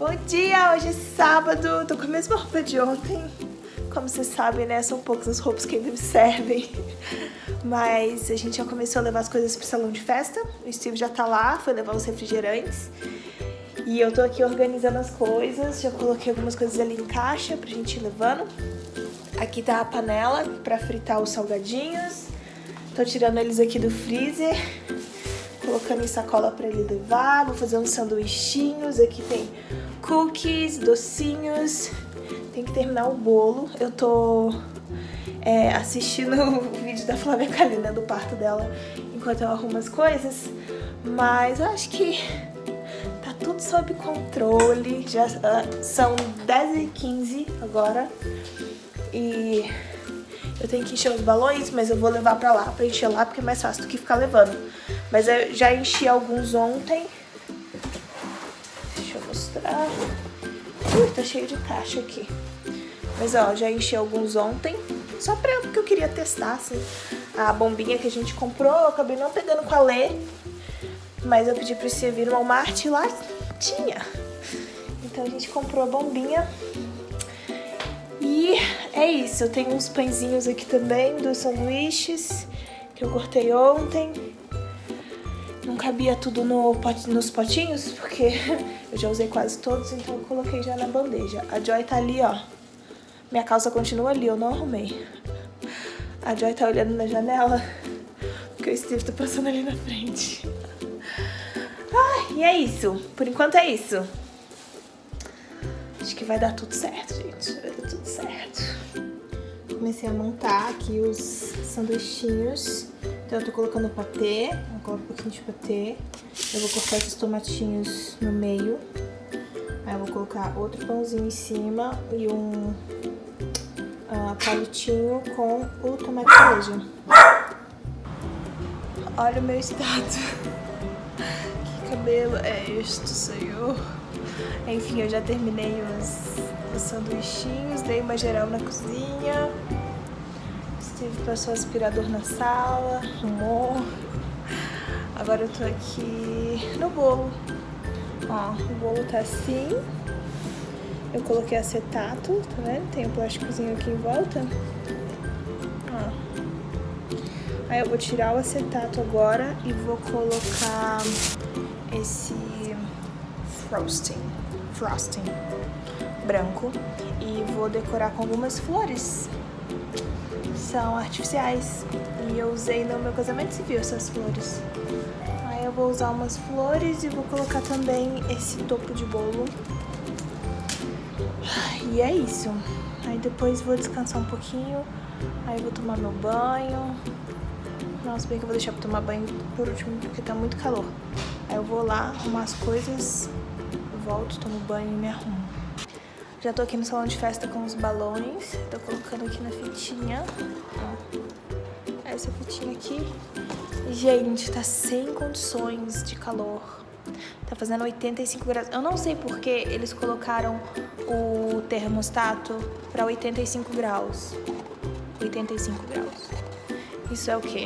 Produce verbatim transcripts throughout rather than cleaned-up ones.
Bom dia, hoje é sábado, tô com a mesma roupa de ontem. Como vocês sabem, né, são poucas as roupas que ainda me servem. Mas a gente já começou a levar as coisas pro salão de festa. O Steve já tá lá, foi levar os refrigerantes. E eu tô aqui organizando as coisas, já coloquei algumas coisas ali em caixa pra gente ir levando. Aqui tá a panela pra fritar os salgadinhos. Tô tirando eles aqui do freezer, colocando em sacola pra ele levar. Vou fazer uns sanduichinhos. Aqui tem cookies, docinhos. Tem que terminar o bolo. Eu tô é, assistindo o vídeo da Flávia Kalina, do parto dela, enquanto eu arrumo as coisas. Mas eu acho que tá tudo sob controle. Já uh, são dez e quinze agora. E eu tenho que encher os balões, mas eu vou levar pra lá, pra encher lá, porque é mais fácil do que ficar levando. Mas eu já enchi alguns ontem. Deixa eu mostrar. Ui, tá cheio de caixa aqui. Mas ó, já enchi alguns ontem. Só pra, porque eu queria testar, assim. A bombinha que a gente comprou, eu acabei não pegando com a Lê. Mas eu pedi pra você vir no Walmart e lá tinha. Então a gente comprou a bombinha. E é isso, eu tenho uns pãezinhos aqui também, dos sanduíches, que eu cortei ontem. Não cabia tudo no pot, nos potinhos, porque eu já usei quase todos, então eu coloquei já na bandeja. A Joy tá ali, ó. Minha calça continua ali, eu não arrumei. A Joy tá olhando na janela, porque o Steve tá passando ali na frente. Ah, e é isso, por enquanto é isso. Acho que vai dar tudo certo, gente. Vai dar tudo certo. Comecei a montar aqui os sanduichinhos. Então eu tô colocando patê. Eu coloco um pouquinho de patê. Eu vou cortar esses tomatinhos no meio. Aí eu vou colocar outro pãozinho em cima e um uh, palitinho com o tomate cereja. Olha o meu estado. Que cabelo é este, senhor? Enfim, eu já terminei os, os sanduichinhos, dei uma geral na cozinha. Steve passou o aspirador na sala, arrumou. Agora eu tô aqui no bolo. Ó, o bolo tá assim. Eu coloquei acetato, tá vendo? Tem um plásticozinho aqui em volta. Ó. Aí eu vou tirar o acetato agora e vou colocar esse frosting, frosting branco e vou decorar com algumas flores. São artificiais e eu usei no meu casamento civil essas flores. Aí eu vou usar umas flores e vou colocar também esse topo de bolo. E é isso. Aí depois vou descansar um pouquinho. Aí eu vou tomar meu banho. Nossa, bem que eu vou deixar pra tomar banho por último porque tá muito calor. Aí eu vou lá arrumar as coisas, volto, tomo banho e me arrumo. Já tô aqui no salão de festa com os balões. Tô colocando aqui na fitinha. Ó. Essa fitinha aqui. Gente, tá sem condições de calor. Tá fazendo oitenta e cinco graus. Eu não sei porque eles colocaram o termostato pra oitenta e cinco graus. oitenta e cinco graus. Isso é o quê?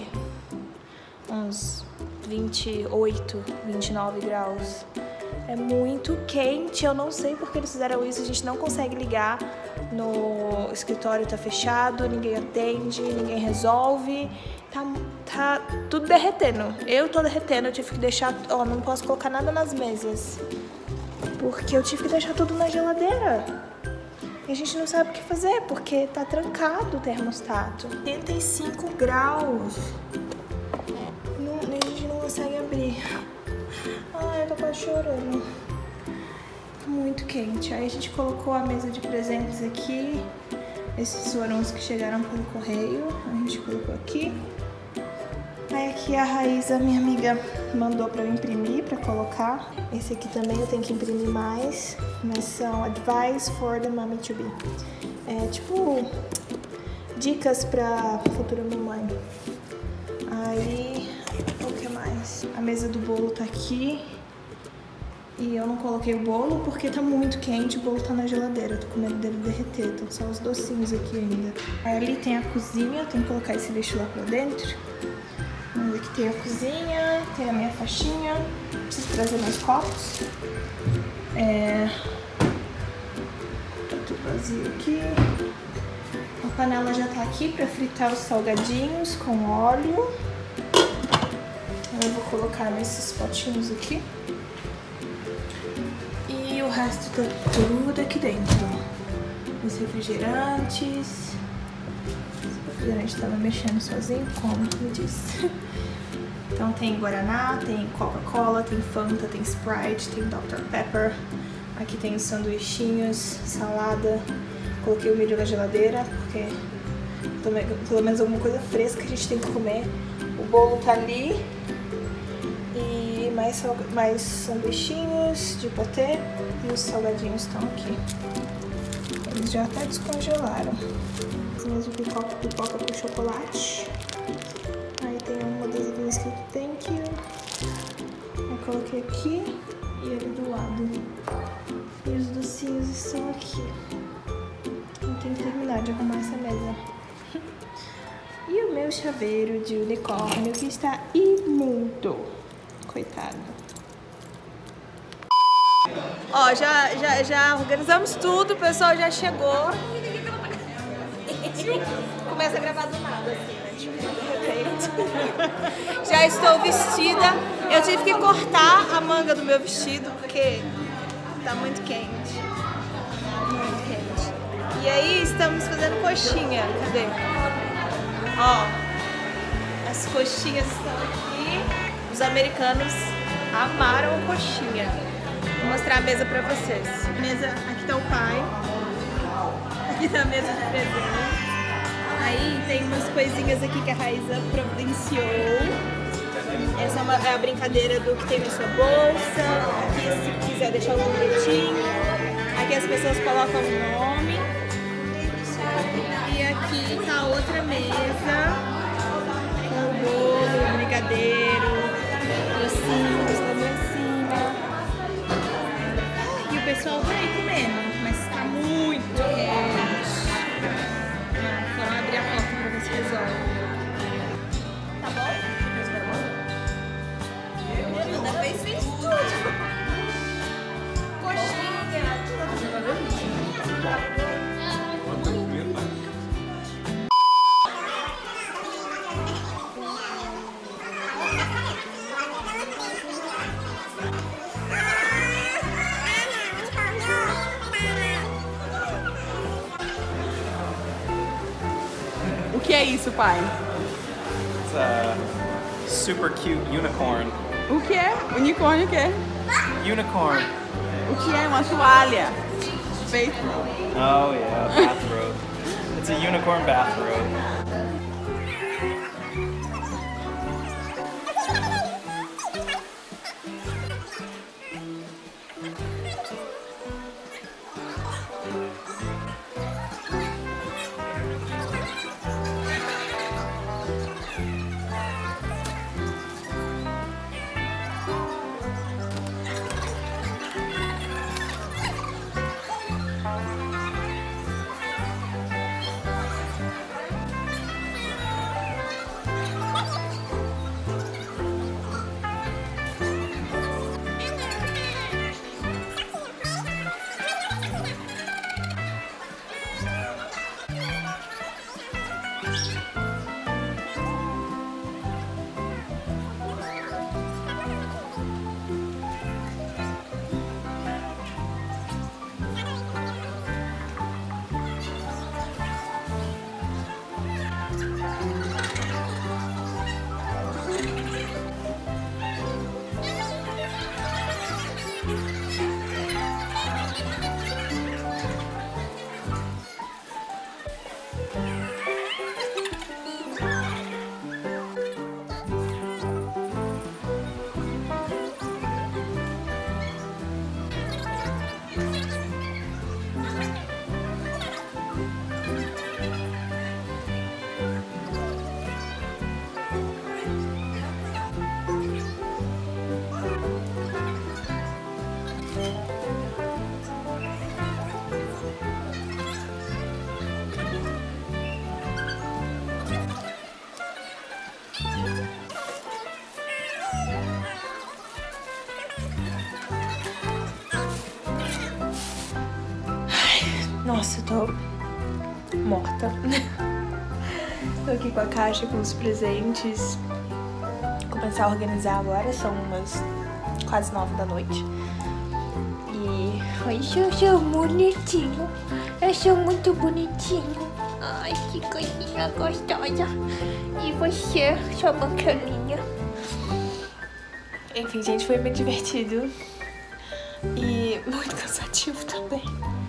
Uns vinte e oito, vinte e nove graus. É muito quente, eu não sei porque eles fizeram isso, a gente não consegue ligar no escritório, tá fechado, ninguém atende, ninguém resolve, tá, tá tudo derretendo. Eu tô derretendo, eu tive que deixar, ó, não posso colocar nada nas mesas, porque eu tive que deixar tudo na geladeira. E a gente não sabe o que fazer, porque tá trancado o termostato. oitenta e cinco graus. Não, a gente não consegue abrir. Ai, eu tô quase chorando. Muito quente. Aí a gente colocou a mesa de presentes aqui. Esses foram os que chegaram pelo correio. A gente colocou aqui. Aí aqui a Raíza, minha amiga, mandou pra eu imprimir, pra colocar. Esse aqui também eu tenho que imprimir mais. Mas são Advice for the Mommy to Be. É tipo dicas pra futura mamãe. Aí, o que mais? A mesa do bolo tá aqui. E eu não coloquei o bolo porque tá muito quente, o bolo tá na geladeira. Eu tô com medo dele derreter, tô só os docinhos aqui ainda. Aí ali tem a cozinha, tem que colocar esse lixo lá pra dentro. Mas aqui tem a cozinha, tem a minha faixinha. Preciso trazer mais copos. É... vazio aqui. A panela já tá aqui pra fritar os salgadinhos com óleo. Eu vou colocar nesses potinhos aqui. E o resto tá tudo aqui dentro. Os refrigerantes. Esse refrigerante tava mexendo sozinho, como me disse. Então tem Guaraná, tem Coca-Cola, tem Fanta, tem Sprite, tem doutor Pepper. Aqui tem os sanduichinhos, salada. Coloquei o milho na geladeira, porque pelo menos alguma coisa fresca a gente tem que comer. O bolo tá ali. E mais, mais sanduichinhos de patê. E os salgadinhos estão aqui. Eles já até descongelaram. Asinhas de pipoca, pipoca com chocolate. Aí tem uma das linhas que tem que eu coloquei aqui e ali do lado. E os docinhos estão aqui. Eu tenho que terminar de arrumar essa mesa. E o meu chaveiro de unicórnio que está imundo. Coitado. Ó, já, já, já organizamos tudo, o pessoal já chegou. Começa a gravar do nada, assim, né? Tipo, de repente. Já estou vestida. Eu tive que cortar a manga do meu vestido porque tá muito quente. Muito quente. E aí estamos fazendo coxinha. Cadê? Ó, as coxinhas estão aqui. Os americanos amaram a coxinha. Vou mostrar a mesa pra vocês. Mesa, aqui tá o pai. Aqui tá a mesa de presente. Aí tem umas coisinhas aqui que a Raíza providenciou. Essa é, uma, é a brincadeira do que tem na sua bolsa. Aqui, se quiser deixar um bilhetinho. Aqui as pessoas colocam o nome. E aqui tá outra mesa com o bolo, o brigadeiro, docinhos também em cima. E o pessoal tá aí comendo, mas tá muito quente. Vamos abrir a porta pra ver se resolve. Tá bom? Ainda fez fez tudo. Coxinha, tudo. O que é isso, pai? It's a super cute unicorn. O que é? Unicórnio o que é? Unicorn. O que é? Uma toalha. Feito. Oh yeah, bathrobe. It's a unicorn bathrobe. Nossa, eu tô morta. Tô aqui com a caixa com os presentes. Vou começar a organizar agora, são umas quase nove da noite. E... Ai, eu sou bonitinho. Eu sou muito bonitinho. Ai, que coisinha gostosa. E você, sua bacaninha. Enfim, gente, foi bem divertido. E muito cansativo também.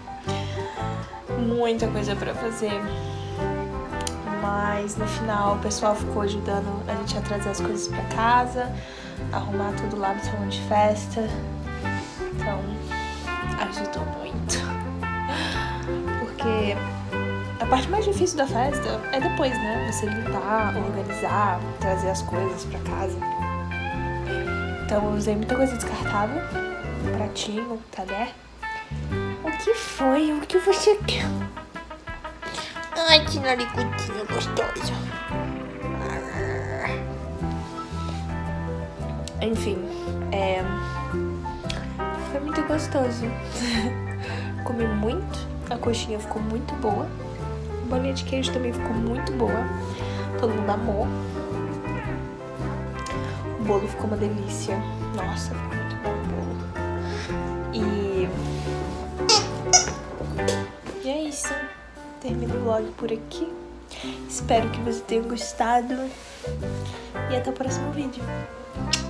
Muita coisa pra fazer. Mas no final o pessoal ficou ajudando a gente a trazer as coisas pra casa, arrumar tudo lá no salão de festa. Então, ajudou muito. Porque a parte mais difícil da festa é depois, né? Você limpar, organizar, trazer as coisas pra casa. Então eu usei muita coisa descartável. Pratinho, talher. O que foi? O que você quer? Ai, que narigudinha gostosa. Enfim, é... foi muito gostoso. Comi muito. A coxinha ficou muito boa. A bolinha de queijo também ficou muito boa. Todo mundo amou. O bolo ficou uma delícia. Nossa, ficou muito bom o bolo. E... E é isso. Termino o vlog por aqui. Espero que você tenha gostado. E até o próximo vídeo.